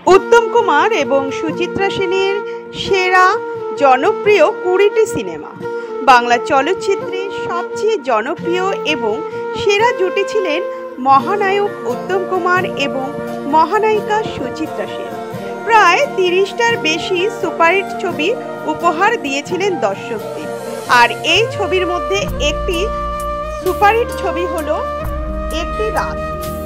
উত্তম কুমার এবং সুচিত্রা সেনের সেরা জনপ্রিয় 20টি সিনেমা। বাংলা চলচ্চিত্রে সবচেয়ে জনপ্রিয় এবং সেরা জুটি ছিলেন মহানায়ক উত্তম কুমার এবং মহানায়িকা সুচিত্রা সেন। প্রায় 30টার বেশি সুপারহিট ছবি উপহার দিয়েছিলেন দর্শকদের। আর এই ছবির মধ্যে একটি সুপারহিট ছবি হলো একটি রাত।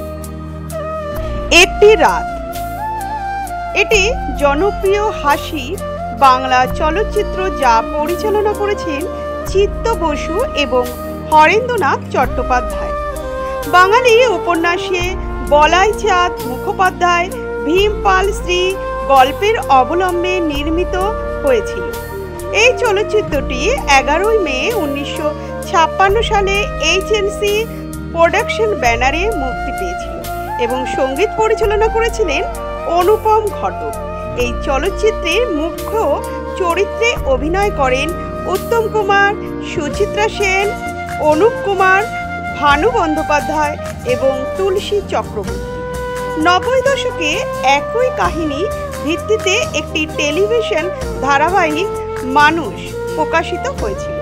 এটি জনপ্রিয় হাসি বাংলা চলচ্চিত্র, যা পরিচালনা করেছেন চিত্ত বসু এবং হরেন্দ্রনাথ চট্টোপাধ্যায়। বাঙালি উপন্যাসে বলাই চাঁদ মুখোপাধ্যায় ভীমপাল শ্রী গল্পের অবলম্বনে নির্মিত হয়েছিল। এই চলচ্চিত্রটি 11 মে 1956 সালে HNC প্রোডাকশন ব্যানারে মুক্তি পেয়েছিল এবং সঙ্গীত পরিচালনা করেছিলেন অনুপম ঘটক। এই চলচ্চিত্রে মুখ্য চরিত্রে অভিনয় করেন উত্তম কুমার, সুচিত্রা সেন, অনুপ কুমার, ভানু বন্দ্যোপাধ্যায় এবং তুলসী চক্রবর্তী। 90 দশকে একই কাহিনী ভিত্তিতে একটি টেলিভিশন ধারাবাহিক মানুষ প্রকাশিত হয়েছিল।